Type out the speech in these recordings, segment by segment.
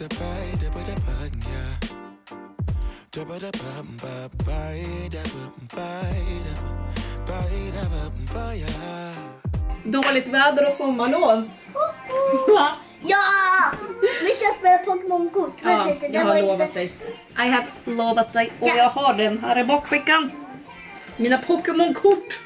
Dåligt väder och sommarlov. Ja! Vi ska spela Pokémon-kort. Ja, jag har lovat dig. I have lovat dig. Och jag har den här i bakfickan. Mina Pokémon-kort.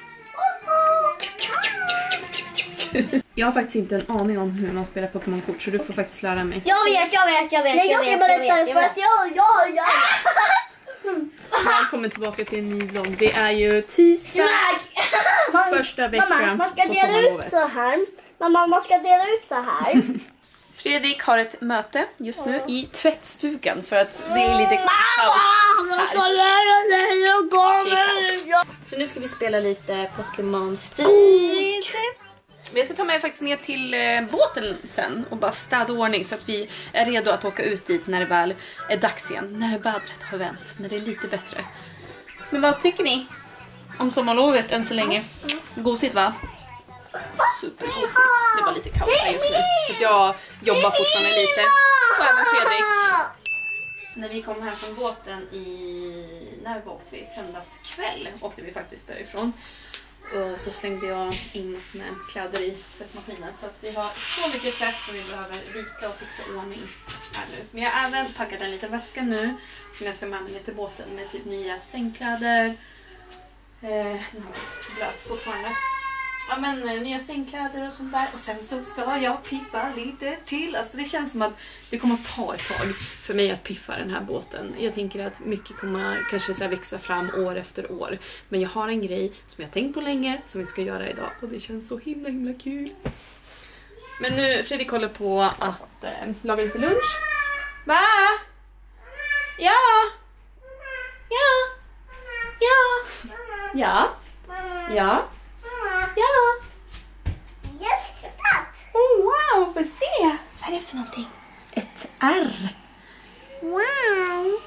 Jag har faktiskt inte en aning om hur man spelar Pokémon-kort, så du får faktiskt lära mig. Jag vet. Nej, jag ska berätta för att jag. Välkommen tillbaka till en ny vlogg. Det är ju tisdag. Första veckan mamma, man ska på dela sommarlovet. ut så här. Mamma, man ska dela ut så här. Fredrik har ett möte just nu i tvättstugan för att det är lite kaos här. Det är kaos. Så nu ska vi spela lite Pokémon Strid. Jag ska ta med faktiskt ner till båten sen och bara städa ordning så att vi är redo att åka ut dit när det väl är dags igen. När vädret har vänt, när det är lite bättre. Men vad tycker ni om sommarlovet än så länge? Gosigt, va? Supergosigt. Det var lite kaos här just nu. För att jag jobbar fortfarande lite. Och även Fredrik. När vi kom hem från båten när åkte vi? Söndagskväll åkte vi faktiskt därifrån. Och så slängde jag in massor med kläder i tvättmaskinen. Så att vi har så mycket tvätt som vi behöver vika och fixa ordning här nu. Men jag har även packat en liten väska nu som jag ska med mig till båten med typ nya sängkläder. Den har blöt fortfarande. Ja, men nya sängkläder och sånt där. Och sen så ska jag piffa lite till. Alltså det känns som att det kommer att ta ett tag för mig att piffa den här båten. Jag tänker att mycket kommer kanske så här växa fram år efter år. Men jag har en grej som jag har tänkt på länge som vi ska göra idag. Och det känns så himla kul. Men nu Fredrik håller på att laga lite lunch. Va? Ja! Ja! Ja! Ja! Ja! Ja! Just that. Oh, wow, får se. Vad är det för någonting? Ett R. Wow.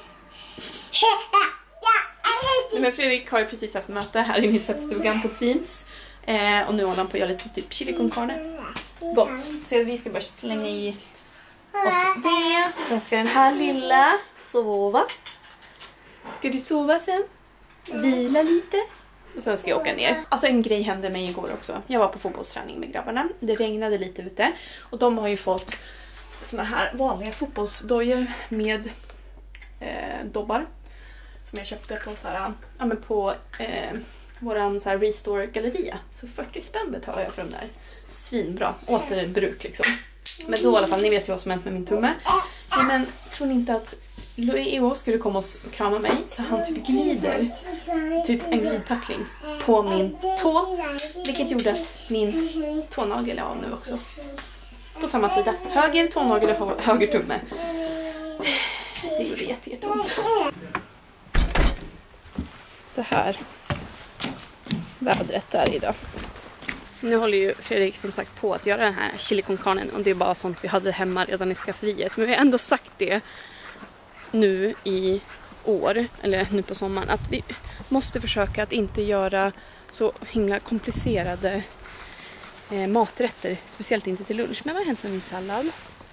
Men Fredrik har ju precis haft möte här inne i tvättstugan på Teams. Och nu håller han på att göra lite typ chili con carne. Gott. Så vi ska bara slänga i oss det. Sen ska den här lilla sova. Ska du sova sen? Vila lite. Och sen ska jag åka ner. Alltså en grej hände mig igår också. Jag var på fotbollsträning med grabbarna. Det regnade lite ute. Och de har ju fått såna här vanliga fotbollsdojor med dobbar. Som jag köpte på så här, ja, men på våran så här Restore-galleria. Så 40 spänn betalar jag för de där. Svinbra. Återbruk liksom. Men då i alla fall, ni vet ju vad som hänt med min tumme. Ja, men tror ni inte att Leo skulle komma och krama mig så han typ glider, typ en glidtackling på min tå, vilket gjorde att min tånagel är av nu också. På samma sida. Höger tånagel och höger tumme. Det gjorde jätteont. Det här vädret är idag. Nu håller ju Fredrik som sagt på att göra den här chili con carne och det är bara sånt vi hade hemma redan i skafferiet. Men vi har ändå sagt det nu i år, eller nu på sommaren, att vi måste försöka att inte göra så himla komplicerade maträtter, speciellt inte till lunch. Men vad har hänt med min sallad?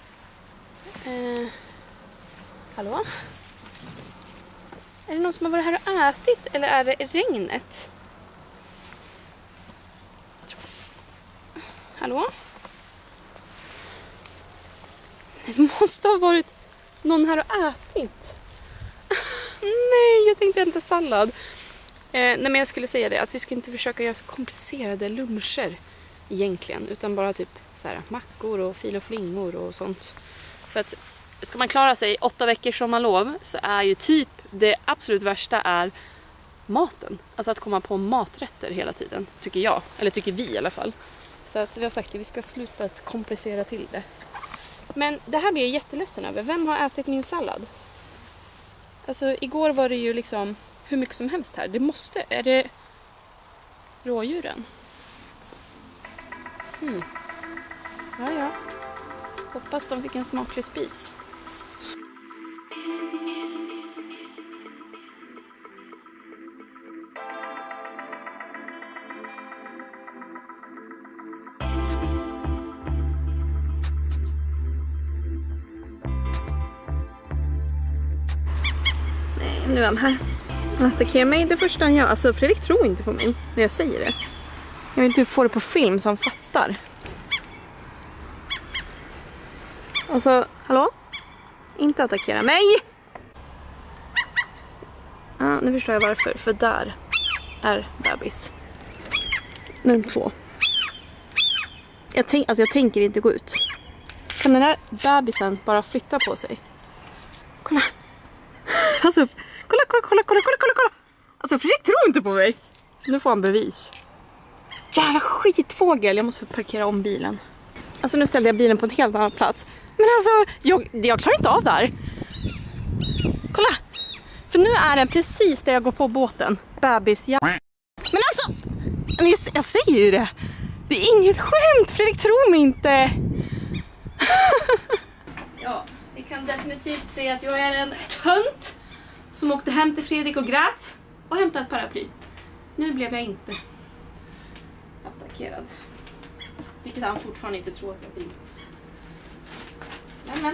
Hallå? Är det någon som har varit här och ätit, eller är det regnet? Hallå? Det måste ha varit någon här och ätit. Nej, jag tänkte inte sallad. Nej, men jag skulle säga det, att vi ska inte försöka göra så komplicerade luncher egentligen, utan bara typ så här mackor och fil och flingor och sånt. För att ska man klara sig 8 veckor sommarlov så är ju typ det absolut värsta är maten. Alltså att komma på maträtter hela tiden, tycker jag. Eller tycker vi i alla fall. Så att vi har sagt att vi ska sluta att komplicera till det. Men det här blir jag jätteledsen över. Vem har ätit min sallad? Alltså igår var det ju liksom hur mycket som helst här. Det måste, är det rådjuren? Ja. Hoppas de fick en smaklig spis. nu är han här. Han attackerar mig det första han gör. Alltså Fredrik tror inte på mig när jag säger det. Jag vill inte få det på film så han fattar. Alltså, hallå? Inte attackera mig! Ja, nu förstår jag varför. För där är bebis. Nummer 2. Jag tänker inte gå ut. Kan den här bebisen bara flytta på sig? Kolla. Alltså, kolla. Alltså, Fredrik tror inte på mig. Nu får han bevis. Jävla skitfågel. Jag måste parkera om bilen. Alltså, nu ställde jag bilen på en helt annan plats. Men alltså, jag klarar inte av det här. Kolla. För nu är den precis där jag går på båten. Bebis, ja. Men alltså, jag säger ju det. Det är inget skämt. Fredrik tror mig inte. Ja, ni kan definitivt se att jag är en tönt som åkte hem till Fredrik och grät och hämtade ett paraply. Nu blev jag inte attackerad. Vilket han fortfarande inte tror att jag blir. Men.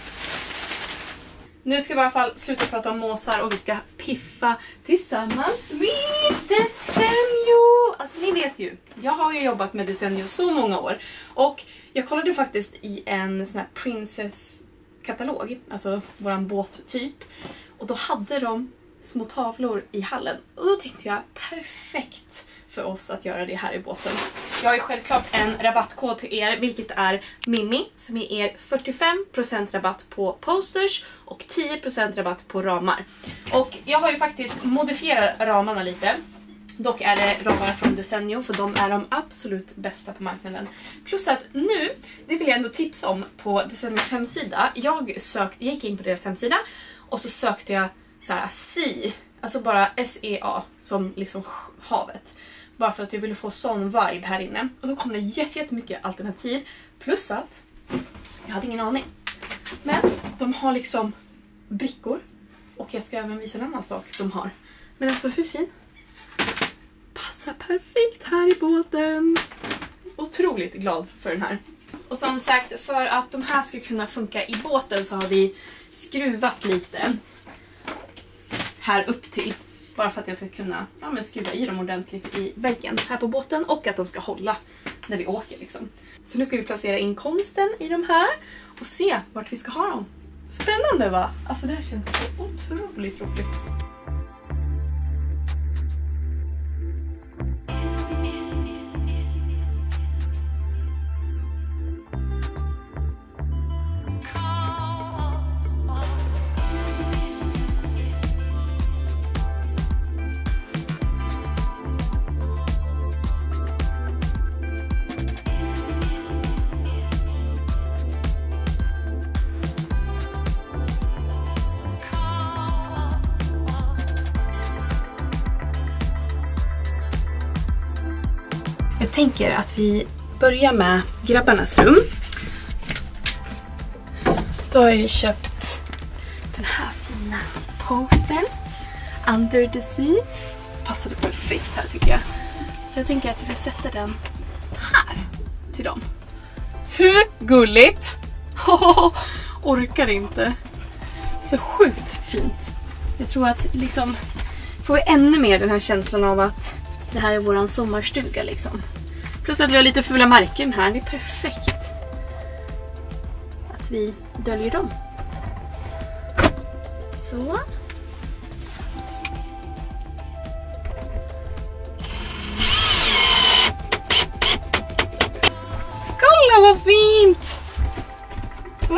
Nu ska vi i alla fall sluta prata om måsar och vi ska piffa tillsammans med Desenio. Alltså ni vet ju, jag har ju jobbat med Desenio så många år. Och jag kollade faktiskt i en sån här Princess-katalog, alltså våran båttyp. Och då hade de små tavlor i hallen. Och då tänkte jag, perfekt för oss att göra det här i båten. Jag har ju självklart en rabattkod till er, vilket är Mimmi, som ger er 45% rabatt på posters och 10% rabatt på ramar. Och jag har ju faktiskt modifierat ramarna lite. Dock är det ramarna från Desenio, för de är de absolut bästa på marknaden. Plus att nu, det vill jag ändå tipsa om på Desenios hemsida. Jag gick in på deras hemsida och så sökte jag så här sea, alltså bara SEA som liksom havet. Bara för att jag ville få sån vibe här inne. Och då kom det jättemycket alternativ. Plus att jag hade ingen aning. Men de har liksom brickor. Och jag ska även visa en annan sak de har. Men alltså hur fin? Passar perfekt här i båten. Otroligt glad för den här. Och som sagt, för att de här ska kunna funka i båten så har vi skruvat lite här upp till. Bara för att jag ska kunna skruva i dem ordentligt i väggen här på båten. Och att de ska hålla när vi åker liksom. Så nu ska vi placera in konsten i de här. Och se vart vi ska ha dem. Spännande va? Alltså det här känns så otroligt roligt. Jag tänker att vi börjar med grabbarnas rum. Då har jag köpt den här fina postern. Under the Sea. Passade perfekt här tycker jag. Så jag tänker att jag ska sätta den här till dem. Hur gulligt! Orkar inte. Så sjukt fint. Jag tror att liksom får vi ännu mer den här känslan av att det här är våran sommarstuga liksom. Plus att vi har lite fula märken här. Det är perfekt att vi döljer dem. Så. Kolla vad fint! Va?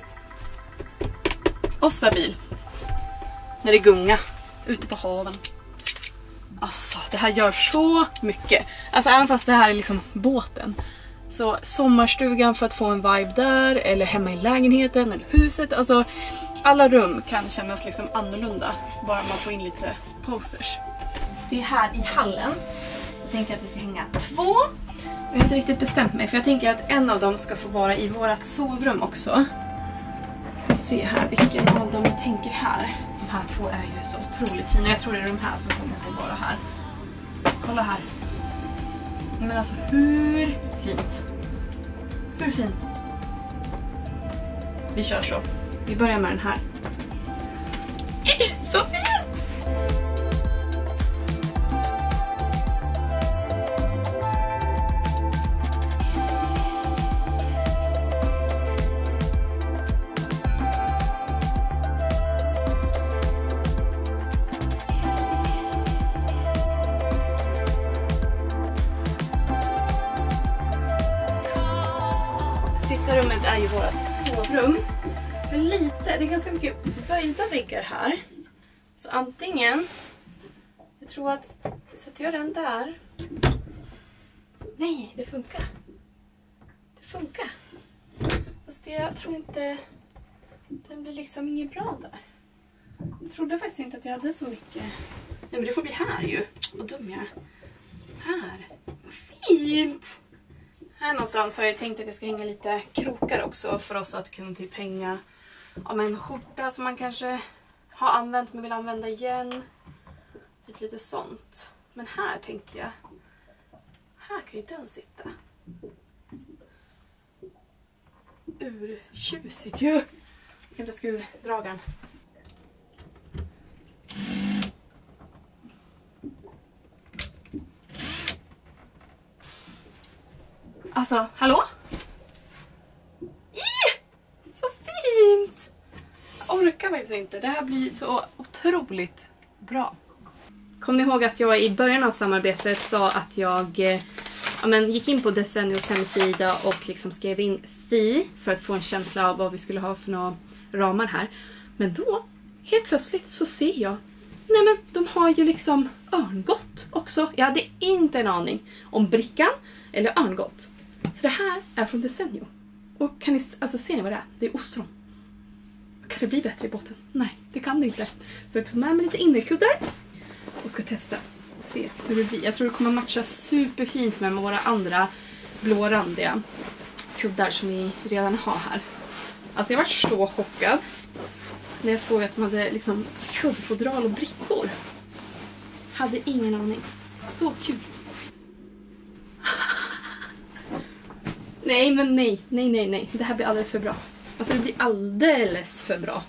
Och stabil. När det gungar ute på haven. Alltså, det här gör så mycket. Alltså, även fast det här är liksom båten. Så sommarstugan för att få en vibe där. Eller hemma i lägenheten eller huset. Alltså, alla rum kan kännas liksom annorlunda. Bara man får in lite posters. Det är här i hallen. Jag tänker att vi ska hänga 2. Jag har inte riktigt bestämt mig. För jag tänker att en av dem ska få vara i vårat sovrum också. Jag ska se här vilken av dem jag tänker här. De här 2 är ju så otroligt fina. Jag tror det är de här som kommer att vara här. Kolla här. Men alltså hur fint? Hur fint? Vi kör så. Vi börjar med den här. Så fint! Nästa rummet är ju vårt sovrum. Det är ganska mycket böjda väggar här. Så antingen, jag tror att, sätter jag den där. Nej, det funkar. Det funkar. Fast jag tror inte, den blir liksom inget bra där. Jag trodde faktiskt inte att jag hade så mycket. Nej, men det får bli här ju. Vad dum jag är. Här. Vad fint! Här någonstans har jag tänkt att jag ska hänga lite krokar också. För oss att kunna typ hänga med en skjorta som man kanske har använt men vill använda igen. Typ lite sånt. Men här tänkte jag. Här kan ju den sitta. Urtjusigt ju! Gamla skruvdragaren. Alltså, hallå? Så fint! Jag orkar faktiskt inte. Det här blir så otroligt bra. Kom ni ihåg att jag i början av samarbetet sa att jag gick in på Desennios hemsida och liksom skrev in STI för att få en känsla av vad vi skulle ha för några ramar här. Men då, helt plötsligt så ser jag, nej men de har ju liksom örngott också. Jag hade inte en aning om brickan eller örngott. Så det här är från Decennio. Och kan ni, alltså ser ni vad det är? Det är ostron. Kan det bli bättre i båten? Nej, det kan det inte. Så jag tog med mig lite innerkuddar och ska testa och se hur det blir. Jag tror det kommer matcha superfint med våra andra blårandiga kuddar som vi redan har här. Alltså jag var så chockad när jag såg att de hade liksom kuddfodral och brickor. Hade ingen aning. Så kul. Nej, men nej. Det här blir alldeles för bra. Alltså det blir alldeles för bra.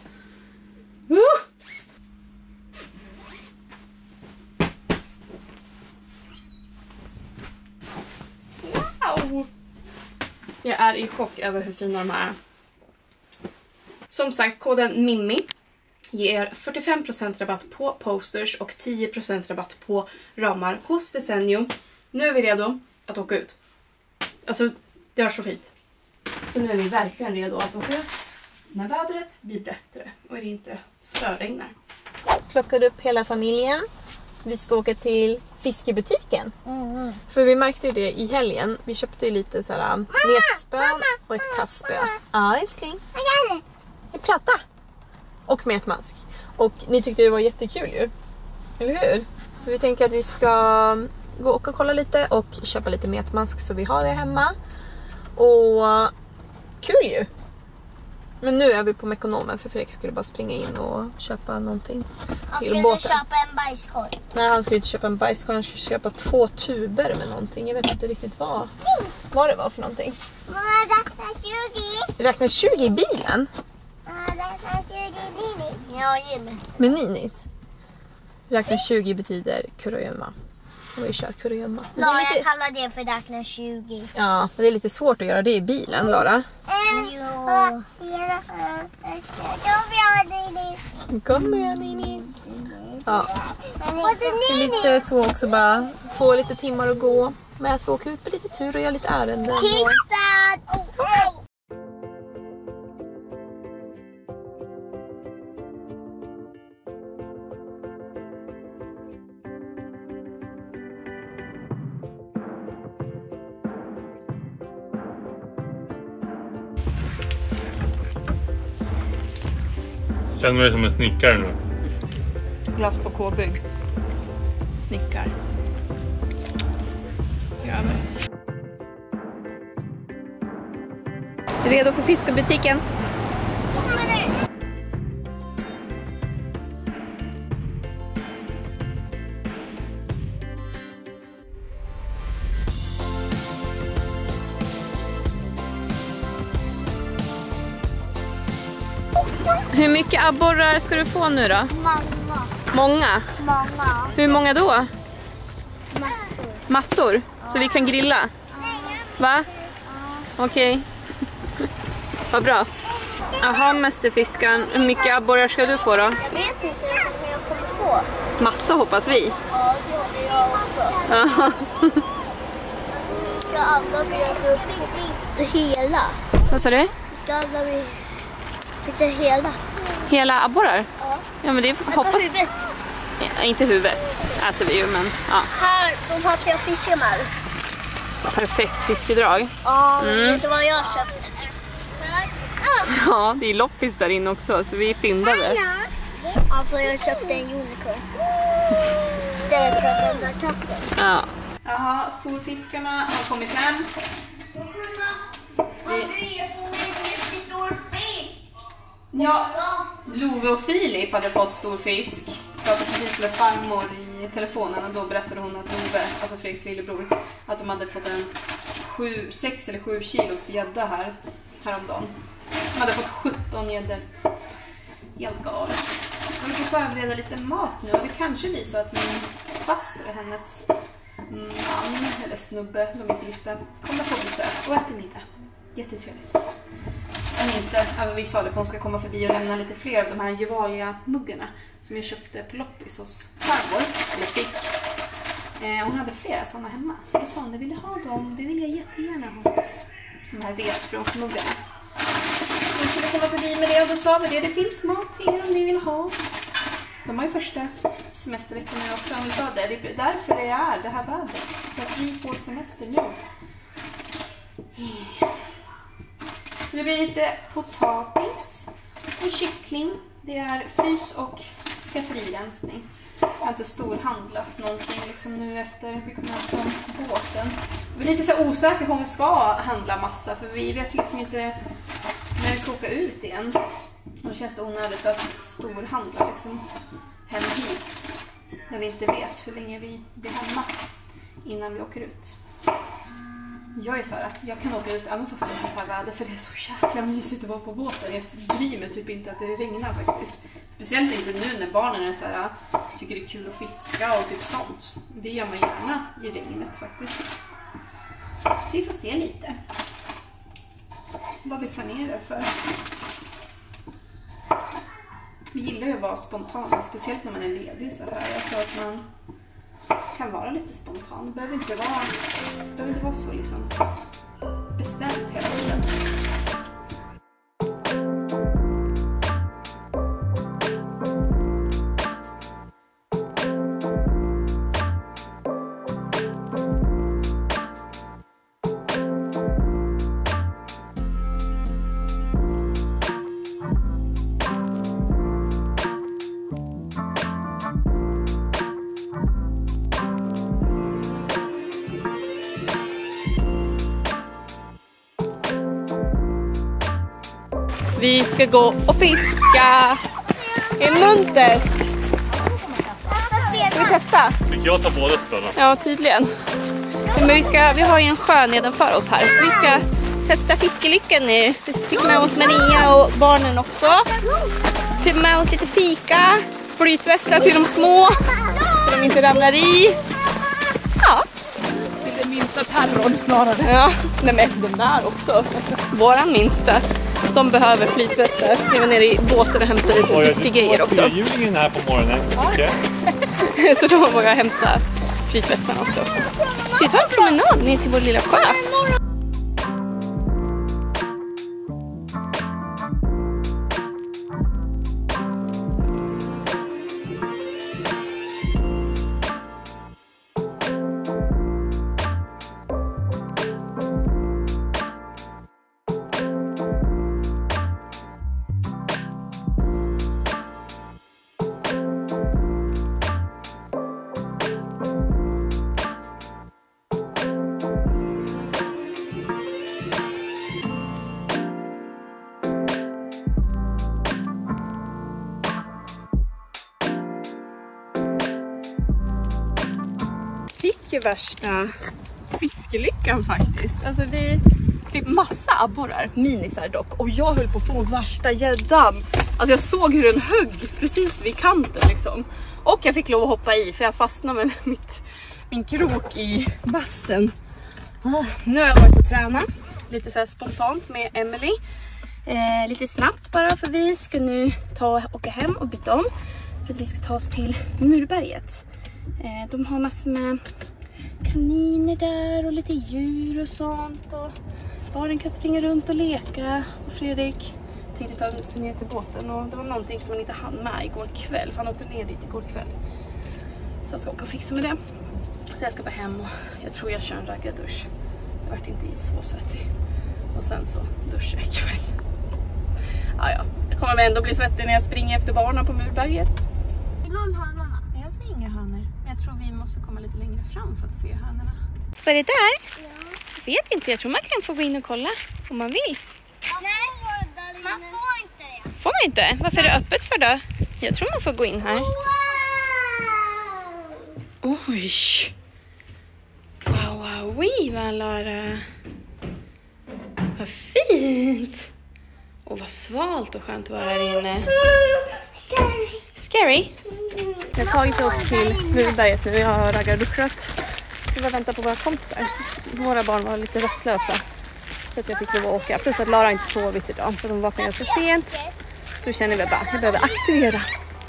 Wow! Jag är i chock över hur fina de här är. Som sagt, koden MIMI ger 45% rabatt på posters och 10% rabatt på ramar hos Decennio. Nu är vi redo att åka ut. Alltså, det var så fint. Så nu är vi verkligen redo att åka ut när vädret blir bättre och det inte spöregnar. Plockade upp hela familjen. Vi ska åka till fiskebutiken. För vi märkte ju det i helgen. Vi köpte ju lite så här metspön och ett kastspö. Ja, älskling. Jag pratar. Och metmask. Och ni tyckte det var jättekul ju. Eller hur? Så vi tänker att vi ska gå och kolla lite och köpa lite metmask så vi har det hemma. Och kul ju. Men nu är vi på Mekonomen för Fredrik skulle bara springa in och köpa någonting till båten. Han skulle köpa en bajskorv. Nej, han skulle inte köpa en bajskorv. Han skulle köpa 2 tuber med någonting. Jag vet inte riktigt vad det var för någonting. Räkna 20. Räkna 20 i bilen? Räkna 20 i Nini. Ja, Jimmy. Med Ninis? Räkna 20 betyder kurragömma. Och vi kör kurragömma. Lara, jag kallar det för räkna 20. Ja, men det är lite svårt att göra det i bilen, Lara. Kom igen, Nini. Ja. Det är lite så också bara få lite timmar att gå med att få åka ut på lite tur och göra lite ärenden. Känner mig som en snickare nu. Glass på K-bygg. Snickar. Ja, men. Redo för fiskebutiken? Hur mycket abborrar ska du få nu då? Många. Hur många då? Massor? Så vi kan grilla? Va? Okej. Vad bra. Jaha, mästerfiskan. Hur mycket abborrar ska du få då? Jag vet inte hur jag kommer få. Massa hoppas vi. Ja, det håller jag också. ska alla bjuda upp det hela. Vad sa du? Ska alla fixa hela. Hela abborrar? Ja. Ja, men det hoppas... huvudet. Ja, inte huvudet äter vi ju, men ja. Här, de har 3 fiskarna. Perfekt fiskedrag. Ja, vet du vad jag har köpt? Ja, det är loppis där inne också, så vi är fyndade. Alltså jag köpte en unicorn. Istället för den där katten. Ja. Jaha, storfiskarna har kommit hem. Ja, Love och Filip hade fått stor fisk. Jag pratade precis med farmor i telefonen och då berättade hon att Love, alltså Fredriks lillebror, att de hade fått en 6 eller 7 kilos gädda häromdagen. De hade fått 17 gäddor. Helt galet. De får förbereda lite mat nu och det kanske blir så att min faster och hennes man eller snubbe, de är inte gifta, kommer på besök och äter middag. Jättetrevligt. Om inte, vi sa det för hon ska komma förbi och lämna lite fler av de här Gevalia-muggarna som jag köpte på loppis hos farmor, eller fick. Hon hade flera sådana hemma. Så då sa hon, det vill jag ha dem, det vill jag jättegärna ha. De här retro-muggarna. Så skulle komma förbi med det och då sa vi det finns mat till er om ni vill ha. De har ju första semesterveckan nu också, om vi sa det är därför det är det här vädret. För att vi får semester nu. Så det blir lite potatis och kyckling. Det är frys och skafferirensning. Jag har inte storhandlat någonting liksom nu efter vi kom hem från båten. Vi är lite så osäkra på om vi ska handla massa för vi vet liksom inte när vi ska åka ut igen. Och då känns det onödigt att storhandla liksom hem hit när vi inte vet hur länge vi blir hemma innan vi åker ut. Jag är så här, jag kan åka ut även fast det är sånt här väder för det är så jäkla mysigt att vara på båten. Jag bryr mig typ inte att det regnar faktiskt. Speciellt inte nu när barnen är så här, tycker det är kul att fiska och typ sånt. Det gör man gärna i regnet faktiskt. Så vi får se lite vad vi planerar för. Vi gillar ju att vara spontana, speciellt när man är ledig så här. Jag tror att man kan vara lite spontan. Det behöver inte vara så liksom bestämt hela tiden. Vi ska gå och fiska i muntet. Ska vi testa? Fick jag ta båda spöna? Ja, tydligen. Men vi har ju en sjö nedanför oss här. Så vi ska testa fiskelyckan nu. Vi fick med oss Maria och barnen också. Fick med oss lite fika. Flytvästar till de små. Så de inte ramlar i. Ja. Till den minsta terrorn snarare. Ja, nej men den där också. Våran minsta. De behöver flytvästar. Vi var nere i båten och hämtade fiskegrejer också. Jag är julingen här på morgonen. Okay. Så då var jag hämta flytvästarna också. Så vi tar en promenad ner till vår lilla sjö. Fick ju värsta fiskelyckan faktiskt. Alltså vi fick massa abborrar, minisar dock. Och jag höll på att få värsta gäddan. Alltså jag såg hur den högg precis vid kanten liksom. Och jag fick lov att hoppa i för jag fastnade med min krok i vassen. Nu har jag varit och tränat lite så här spontant med Emily. Lite snabbt bara för vi ska nu åka hem och byta om. För att vi ska ta oss till Murberget. De har massor med kaniner där och lite djur och sånt. Och barnen kan springa runt och leka. Och Fredrik tänkte ta sig ner till båten. Och det var någonting som han inte hann med igår kväll. För han åkte ner dit igår kväll. Så jag ska åka och fixa med det. Så jag ska bara hem och jag tror jag kör en raggardusch. Jag vart inte så svettig. Och sen så duschar jag ikväll. Ja. Jag kommer ändå bli svettig när jag springer efter barnen på Murberget. Är någon hörnorna? Jag ser inga hönor. Men jag tror vi måste komma lite längre fram för att se hönorna. Vad är det där? Ja. Vet inte, jag tror man kan få gå in och kolla om man vill. Nej, man får inte det. Får man inte? Varför är det öppet för då? Jag tror man får gå in här. Wow! Oj! Wow, vad Lara. Vad fint! Och vad svalt och skönt att vara här inne. Scary? Jag har tagit oss till Murberget nu. Jag har raggarduschat. Vi var vänta på våra kompisar. Våra barn var lite rastlösa. Så att jag fick lov att åka. Plus att Lara inte sovit idag. För de vaknade ganska sent. Så känner vi bara, jag behöver aktivera.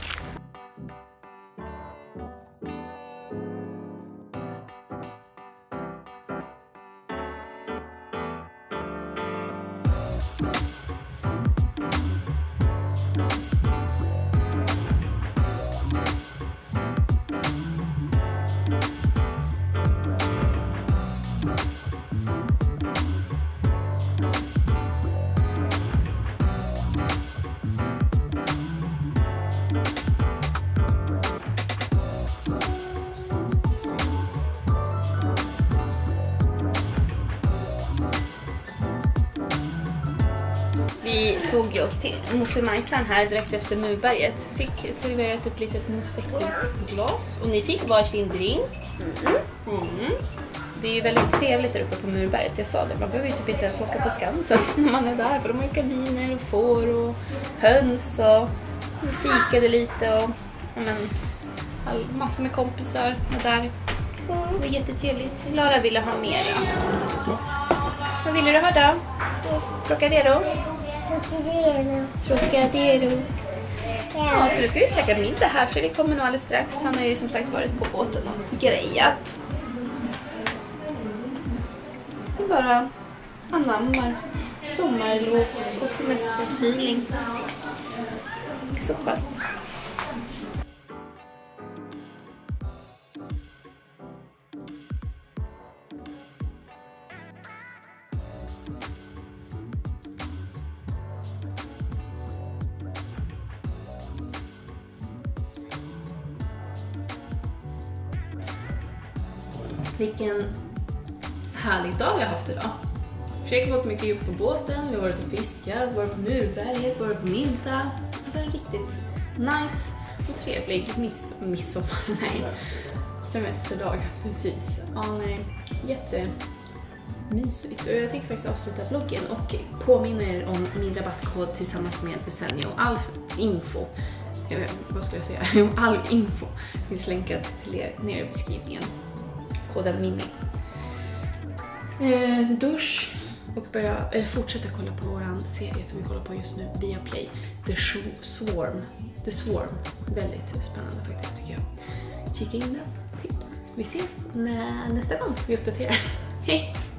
Vi tog oss till Moffemajsan här direkt efter Murberget. Fick serverat ett litet Prosecco-glas och ni fick varsin drink. Det är ju väldigt trevligt där uppe på Murberget, jag sa det. Man behöver ju typ inte ens åka på Skansen när man är där. För de har ju kaniner och får och höns och vi fikade lite och massor med kompisar var där. Det var jättetrevligt. Lara ville ha mer. Vad ville du ha då? Trocadero? Trocadero. Ja, så nu ska vi käka middag här. Fredrik kommer nog alldeles strax. Han har ju som sagt varit på båten och grejat. Vi bara anammar sommarlovs- och semesterfeeling. Så skönt. Vilken härlig dag vi har haft idag. Fredrik har fått mycket jobb på båten, vi har varit och fiskat, varit på Murberget, varit på middag. Alltså en riktigt nice och trevlig semesterdag, precis. Ja, nej, jättemysigt. Och jag tänker faktiskt avsluta vloggen och påminna er om min rabattkod tillsammans med Desenio. All info finns länkad till er nere i beskrivningen. Koden Mini. Dusch och fortsätta kolla på våran serie som vi kollar på just nu via Play. The Swarm. Väldigt spännande faktiskt tycker jag. Kika in den. Tips. Vi ses nästa gång vi uppdaterar. Hej!